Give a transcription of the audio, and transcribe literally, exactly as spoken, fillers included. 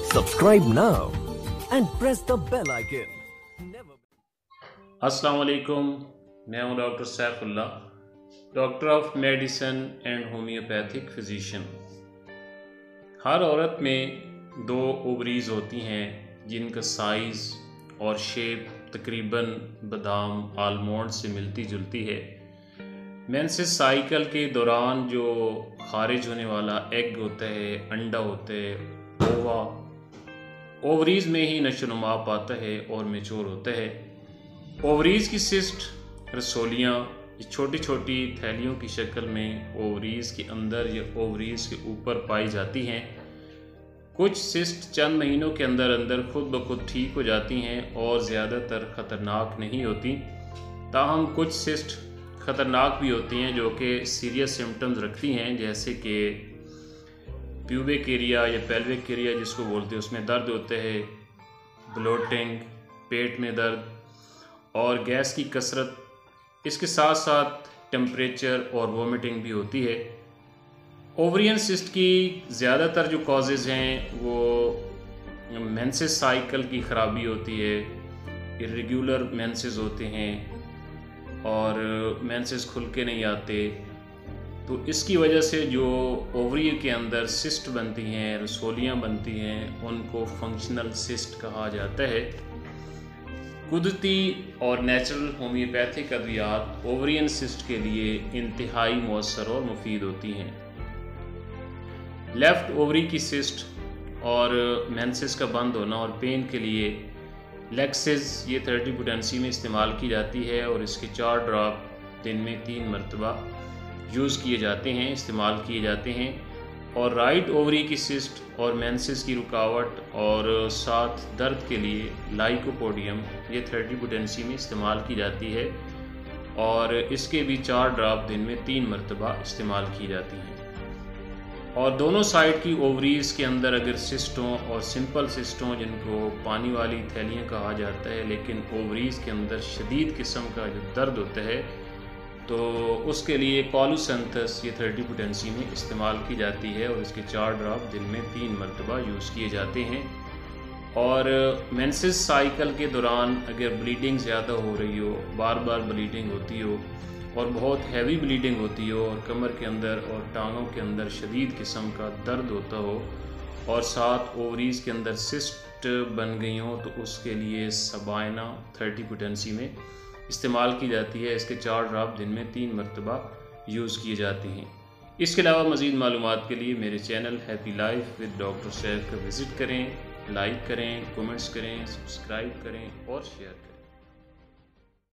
Subscribe now and press the bell icon. Never... अस्सलाम वालेकुम, मैं हूं doctor Saifullah, doctor of medicine and homeopathic physician. हर औरत में दो ओवरीज होती हैं जिनका साइज़ और शेप तकरीबन बादाम आलमंड से मिलती जुलती है। मेंसेस साइकिल के दौरान जो खारिज होने वाला एग होता है, अंडा होता है, ओवा ओवरीज में ही नशोनुमा पाता है और मैच्योर होता है। ओवरीज की सिस्ट रसोलियाँ छोटी छोटी थैलियों की शक्ल में ओवरीज के अंदर या ओवरीज के ऊपर पाई जाती हैं। कुछ सिस्ट चंद महीनों के अंदर अंदर खुद ब खुद ठीक हो जाती हैं और ज़्यादातर ख़तरनाक नहीं होती। ताहम कुछ सिस्ट ख़तरनाक भी होती हैं जो कि सीरियस सिम्टम्स रखती हैं, जैसे कि प्यूबिक एरिया या पेल्विक एरिया जिसको बोलते हैं, उसमें दर्द होते हैं, ब्लोटिंग, पेट में दर्द और गैस की कसरत। इसके साथ साथ टेम्परेचर और वोमिटिंग भी होती है। ओवरियन सिस्ट की ज़्यादातर जो कॉजेज़ हैं वो मेंसेस साइकिल की ख़राबी होती है, इर्रेगुलर मेंसेस होते हैं और मेंसेस खुल के नहीं आते। तो इसकी वजह से जो ओवरी के अंदर सिस्ट बनती हैं, रसोलियाँ बनती हैं, उनको फंक्शनल सिस्ट कहा जाता है। कुदरती और नेचुरल होम्योपैथिक अद्वियात ओवरियन सिस्ट के लिए इंतहाई मौसर और मुफीद होती हैं। लेफ़्ट ओवरी की सिस्ट और मेंसेस का बंद होना और पेन के लिए लेक्सिस ये थर्टी पोटेंसी में इस्तेमाल की जाती है और इसके चार ड्रॉप दिन में तीन मरतबा यूज़ किए जाते हैं, इस्तेमाल किए जाते हैं। और राइट ओवरी की सिस्ट और मेंसेस की रुकावट और साथ दर्द के लिए लाइकोपोडियम ये थर्टी पोटेंसी में इस्तेमाल की जाती है और इसके भी चार ड्रॉप दिन में तीन मरतबा इस्तेमाल की जाती हैं। और दोनों साइड की ओवरीज़ के अंदर अगर सिस्टों और सिंपल सिस्टों जिनको पानी वाली थैलियाँ कहा जाता है, लेकिन ओवरीज़ के अंदर शदीद किस्म का जो दर्द होता है, तो उसके लिए कॉलुसेंथस ये थर्टी पोटेंसी में इस्तेमाल की जाती है और इसके चार ड्रॉप दिन में तीन मरतबा यूज़ किए जाते हैं। और मेंसेस साइकिल के दौरान अगर ब्लीडिंग ज़्यादा हो रही हो, बार बार ब्लीडिंग होती हो और बहुत हैवी ब्लीडिंग होती हो और कमर के अंदर और टांगों के अंदर शदीद किस्म का दर्द होता हो और साथ ओवरीज़ के अंदर सिस्ट बन गई हो, तो उसके लिए सबाइना थर्टी पोटेंसी में इस्तेमाल की जाती है। इसके चार ड्रॉप दिन में तीन मरतबा यूज़ किए जाते हैं। इसके अलावा मज़ीद मालूमात के लिए मेरे channel happy life with doctor Saif का विज़िट करें, लाइक करें, कमेंट्स करें, सब्सक्राइब करें और शेयर करें।